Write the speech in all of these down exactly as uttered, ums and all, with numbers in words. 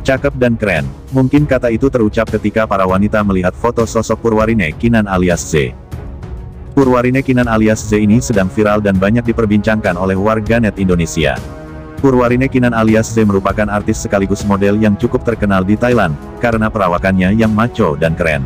Cakep dan keren. Mungkin kata itu terucap ketika para wanita melihat foto sosok Purwarine Kinan alias Z. Purwarine Kinan alias Z ini sedang viral dan banyak diperbincangkan oleh warganet Indonesia. Purwarine Kinan alias Z merupakan artis sekaligus model yang cukup terkenal di Thailand, karena perawakannya yang macho dan keren.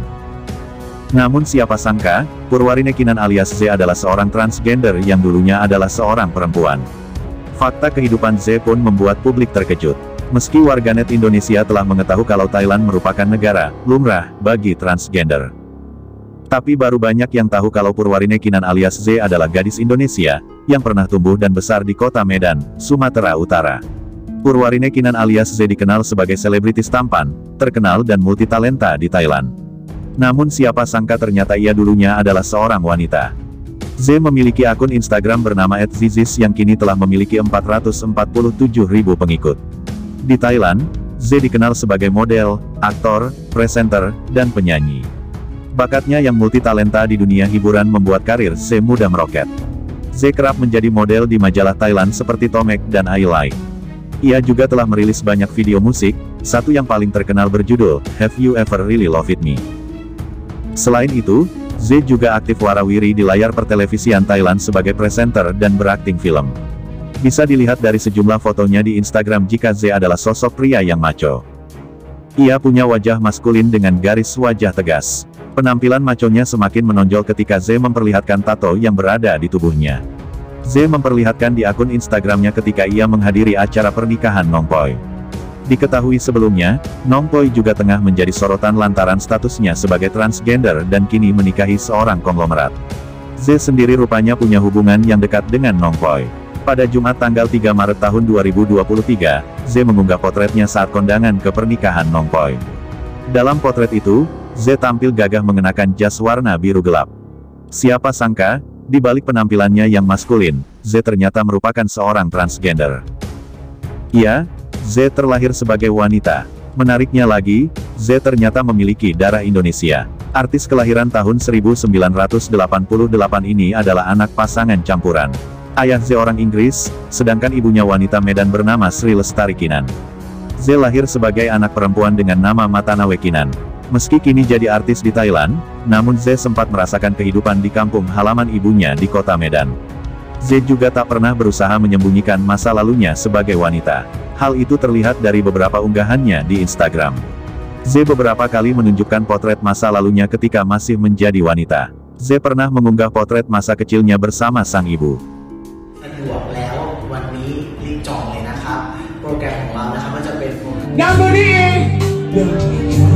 Namun siapa sangka, Purwarine Kinan alias Z adalah seorang transgender yang dulunya adalah seorang perempuan. Fakta kehidupan Z pun membuat publik terkejut. Meski warganet Indonesia telah mengetahui kalau Thailand merupakan negara lumrah bagi transgender. Tapi baru banyak yang tahu kalau Purwarine Kinan alias Z adalah gadis Indonesia, yang pernah tumbuh dan besar di kota Medan, Sumatera Utara. Purwarine Kinan alias Z dikenal sebagai selebritis tampan, terkenal dan multitalenta di Thailand. Namun siapa sangka ternyata ia dulunya adalah seorang wanita. Z memiliki akun Instagram bernama et zizis yang kini telah memiliki empat ratus empat puluh tujuh ribu pengikut. Di Thailand, Z dikenal sebagai model, aktor, presenter, dan penyanyi. Bakatnya yang multitalenta di dunia hiburan membuat karir Z mudah meroket. Z kerap menjadi model di majalah Thailand seperti Tomek dan I Like. Ia juga telah merilis banyak video musik, satu yang paling terkenal berjudul, Have You Ever Really Loved Me? Selain itu, Z juga aktif warawiri di layar pertelevisian Thailand sebagai presenter dan berakting film. Bisa dilihat dari sejumlah fotonya di Instagram jika Z adalah sosok pria yang macho. Ia punya wajah maskulin dengan garis wajah tegas. Penampilan maconya semakin menonjol ketika Z memperlihatkan tato yang berada di tubuhnya. Z memperlihatkan di akun Instagramnya ketika ia menghadiri acara pernikahan Nongpoi. Diketahui sebelumnya, Nongpoi juga tengah menjadi sorotan lantaran statusnya sebagai transgender dan kini menikahi seorang konglomerat. Z sendiri rupanya punya hubungan yang dekat dengan Nongpoi. Pada Jumat tanggal tiga Maret tahun dua ribu dua puluh tiga, Z mengunggah potretnya saat kondangan ke pernikahan Nongpoi. Dalam potret itu, Z tampil gagah mengenakan jas warna biru gelap. Siapa sangka, di balik penampilannya yang maskulin, Z ternyata merupakan seorang transgender. Ya, Z terlahir sebagai wanita. Menariknya lagi, Z ternyata memiliki darah Indonesia. Artis kelahiran tahun seribu sembilan ratus delapan puluh delapan ini adalah anak pasangan campuran. Ayah Z orang Inggris, sedangkan ibunya wanita Medan bernama Sri Lestari Kinan. Z lahir sebagai anak perempuan dengan nama Matanawe Kinan. Meski kini jadi artis di Thailand, namun Z sempat merasakan kehidupan di kampung halaman ibunya di kota Medan. Z juga tak pernah berusaha menyembunyikan masa lalunya sebagai wanita. Hal itu terlihat dari beberapa unggahannya di Instagram. Z beberapa kali menunjukkan potret masa lalunya ketika masih menjadi wanita. Z pernah mengunggah potret masa kecilnya bersama sang ibu. สะดวกแล้ววันนี้รีบจองเลยนะครับโปรแกรมของเรานะครับก็จะเป็นงานวันนี้เอง